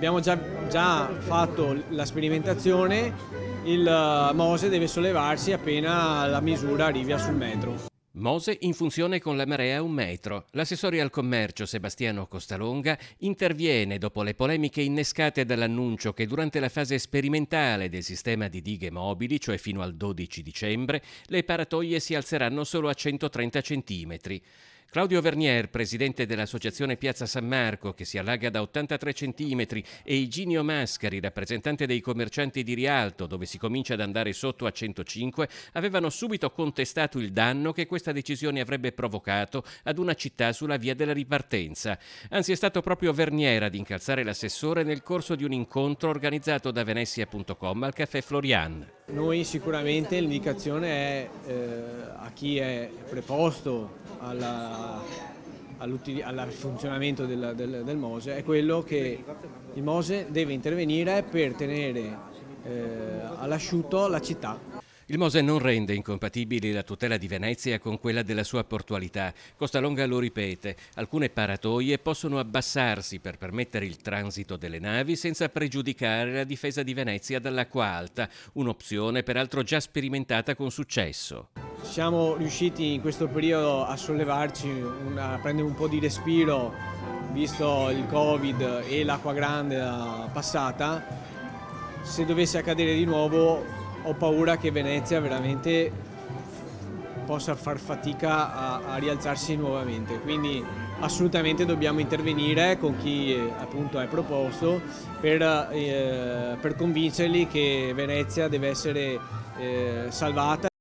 abbiamo già fatto la sperimentazione, il Mose deve sollevarsi appena la misura arrivi sul metro. Mose in funzione con la marea 1 metro. L'assessore al commercio Sebastiano Costalonga interviene dopo le polemiche innescate dall'annuncio che durante la fase sperimentale del sistema di dighe mobili, cioè fino al 12 dicembre, le paratoie si alzeranno solo a 130 centimetri. Claudio Vernier, presidente dell'associazione Piazza San Marco, che si allarga da 83 centimetri, e Iginio Mascari, rappresentante dei commercianti di Rialto, dove si comincia ad andare sotto a 105, avevano subito contestato il danno che questa decisione avrebbe provocato ad una città sulla via della ripartenza. Anzi, è stato proprio Vernier ad incalzare l'assessore nel corso di un incontro organizzato da Venezia.com al Caffè Florian. Noi sicuramente l'indicazione è a chi è preposto al funzionamento del Mose è quello che il Mose deve intervenire per tenere all'asciutto la città. Il Mose non rende incompatibili la tutela di Venezia con quella della sua portualità. Costalonga lo ripete, alcune paratoie possono abbassarsi per permettere il transito delle navi senza pregiudicare la difesa di Venezia dall'acqua alta, un'opzione peraltro già sperimentata con successo. Siamo riusciti in questo periodo a sollevarci, a prendere un po' di respiro, visto il Covid e l'acqua grande passata. Se dovesse accadere di nuovo, ho paura che Venezia veramente possa far fatica a rialzarsi nuovamente, quindi assolutamente dobbiamo intervenire con chi appunto è proposto per convincerli che Venezia deve essere salvata.